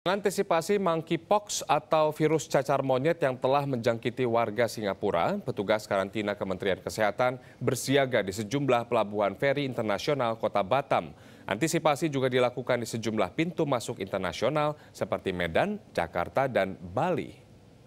Mengantisipasi monkeypox atau virus cacar monyet yang telah menjangkiti warga Singapura, petugas karantina Kementerian Kesehatan bersiaga di sejumlah pelabuhan feri internasional Kota Batam. Antisipasi juga dilakukan di sejumlah pintu masuk internasional seperti Medan, Jakarta, dan Bali.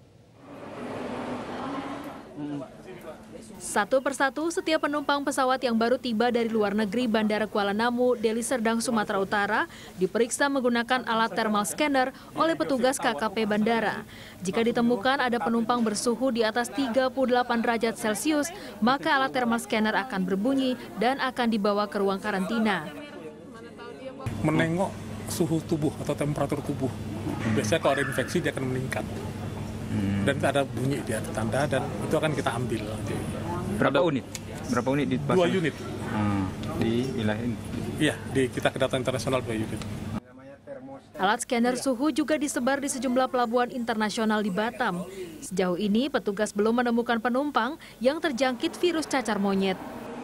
Satu persatu, setiap penumpang pesawat yang baru tiba dari luar negeri Bandara Kuala Namu, Deli Serdang, Sumatera Utara, diperiksa menggunakan alat thermal scanner oleh petugas KKP Bandara. Jika ditemukan ada penumpang bersuhu di atas 38 derajat Celcius, maka alat thermal scanner akan berbunyi dan akan dibawa ke ruang karantina. Menengok suhu tubuh atau temperatur tubuh. Biasanya kalau ada infeksi dia akan meningkat. Dan ada bunyi, dia ada tanda, dan itu akan kita ambil. Berapa unit? Berapa unit dipasang? 2 unit. Di wilayah ini? Iya, di kita kedatangan internasional 2 unit. Alat scanner suhu juga disebar di sejumlah pelabuhan internasional di Batam. Sejauh ini, petugas belum menemukan penumpang yang terjangkit virus cacar monyet.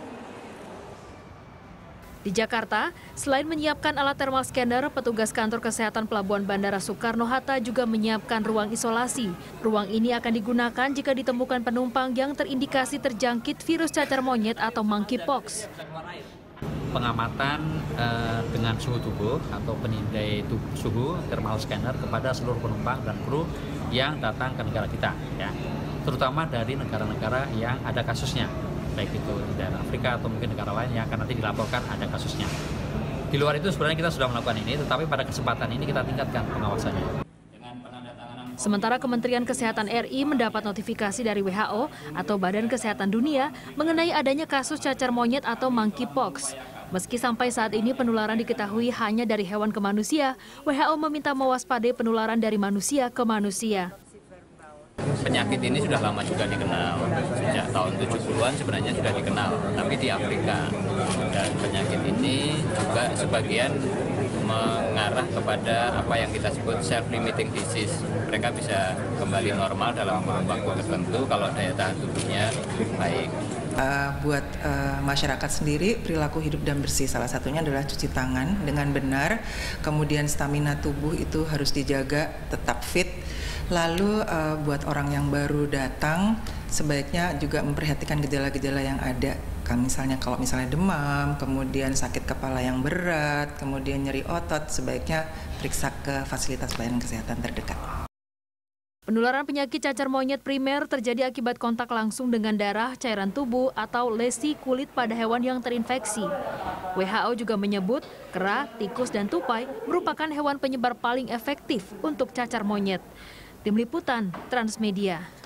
Di Jakarta, selain menyiapkan alat thermal scanner, petugas kantor kesehatan Pelabuhan Bandara Soekarno-Hatta juga menyiapkan ruang isolasi. Ruang ini akan digunakan jika ditemukan penumpang yang terindikasi terjangkit virus cacar monyet atau monkeypox. Pengamatan dengan suhu tubuh atau penindai suhu thermal scanner kepada seluruh penumpang dan kru yang datang ke negara kita, ya, terutama dari negara-negara yang ada kasusnya, baik itu di daerah Afrika atau mungkin negara lain yang akan nanti dilaporkan ada kasusnya. Di luar itu sebenarnya kita sudah melakukan ini, tetapi pada kesempatan ini kita tingkatkan pengawasannya. Sementara Kementerian Kesehatan RI mendapat notifikasi dari WHO atau Badan Kesehatan Dunia mengenai adanya kasus cacar monyet atau monkeypox. Meski sampai saat ini penularan diketahui hanya dari hewan ke manusia, WHO meminta mewaspadai penularan dari manusia ke manusia. Penyakit ini sudah lama juga dikenal, sejak tahun 70-an sebenarnya sudah dikenal, tapi di Afrika. Dan penyakit ini juga sebagian mengarah kepada apa yang kita sebut self-limiting disease. Mereka bisa kembali normal dalam waktu tertentu kalau daya tahan tubuhnya baik. Buat masyarakat sendiri, perilaku hidup dan bersih salah satunya adalah cuci tangan dengan benar, kemudian stamina tubuh itu harus dijaga tetap fit. Lalu buat orang yang baru datang, sebaiknya juga memperhatikan gejala-gejala yang ada. Kalau misalnya demam, kemudian sakit kepala yang berat, kemudian nyeri otot, sebaiknya periksa ke fasilitas pelayanan kesehatan terdekat. Penularan penyakit cacar monyet primer terjadi akibat kontak langsung dengan darah, cairan tubuh, atau lesi kulit pada hewan yang terinfeksi. WHO juga menyebut kera, tikus, dan tupai merupakan hewan penyebar paling efektif untuk cacar monyet. Tim Liputan Transmedia.